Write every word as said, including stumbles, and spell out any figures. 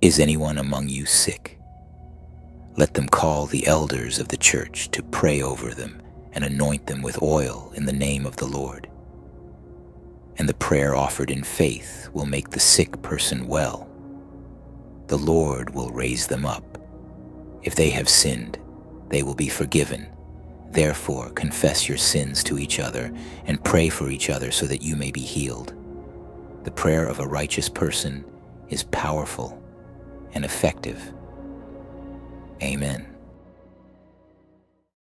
Is anyone among you sick? Let them call the elders of the church to pray over them and anoint them with oil in the name of the Lord. And the prayer offered in faith will make the sick person well. The Lord will raise them up. If they have sinned, they will be forgiven. Therefore, confess your sins to each other and pray for each other so that you may be healed. The prayer of a righteous person is powerful and effective. Amen.